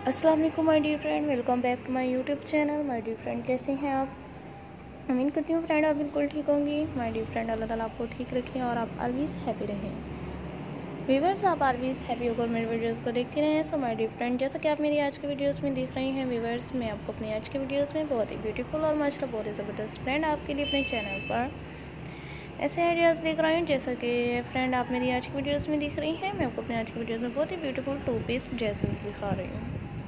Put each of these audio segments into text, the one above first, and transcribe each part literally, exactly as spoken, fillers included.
अस्सलाम वालेकुम my dear friend, welcome back to my YouTube channel. My dear friend, कैसे हैं आप? उम्मीद करती हूँ फ्रेंड आप बिल्कुल ठीक होंगी। माय डियर फ्रेंड, अल्लाह ताला आपको ठीक रखे और आप ऑलवेज हैप्पी रहें। व्यूअर्स, आप ऑलवेज हैप्पी होकर मेरे वीडियोस को देखते रहें। सो माय डियर फ्रेंड, जैसा कि आप मेरी आज के वीडियोस में देख रही हैं व्यूअर्स, मैं आपको अपनी आज के वीडियोस में बहुत ही ब्यूटीफुल और माशाल्लाह बहुत ही ज़बरदस्त फ्रेंड आपके लिए अपने चैनल पर ऐसे आइडियाज़ देख रही हूँ। जैसा कि फ्रेंड आप मेरी आज की वीडियोस में देख रही हैं, मैं आपको अपने आज की वीडियोस में बहुत ही ब्यूटीफुल टू पीस ड्रेसेस दिखा रही हूँ।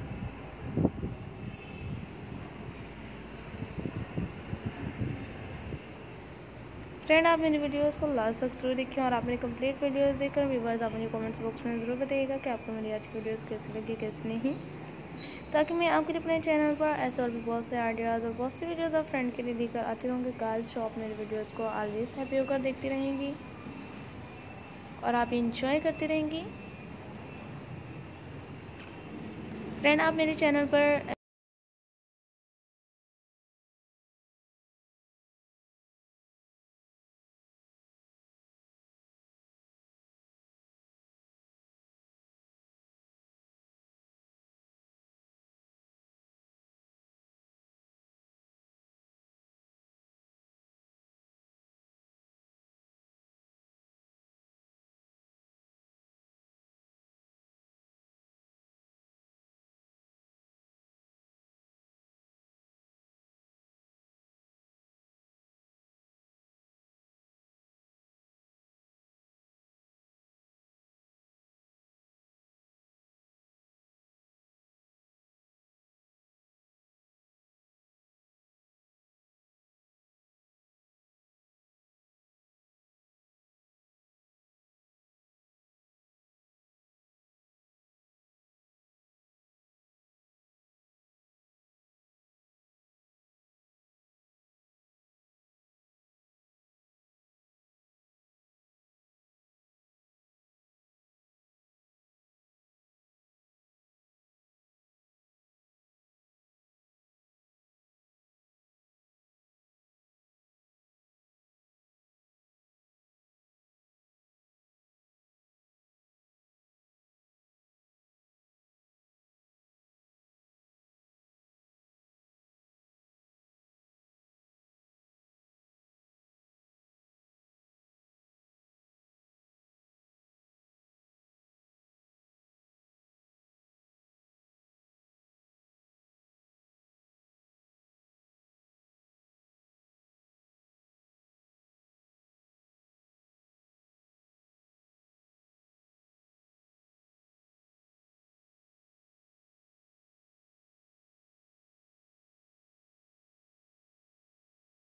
फ्रेंड, आप मेरी वीडियोस को लास्ट तक जरूर देखें और आप मेरी कंप्लीट वीडियोस देखकर व्यूअर्स आप मुझे कमेंट्स बॉक्स में ज़रूर बताइएगा कि आपको मेरी आज की वीडियोस कैसी लगी कैसी नहीं, ताकि मैं आपके लिए अपने चैनल पर ऐसे और भी बहुत से आइडियाज़ और बहुत सी वीडियोस आप फ्रेंड के लिए लेकर आती रहूँगी। गर्ल्स शॉप मेरी वीडियोस को ऑलवेज हैप्पी होकर देखती रहेंगी और आप इंजॉय करती रहेंगी। फ्रेंड, आप मेरे चैनल पर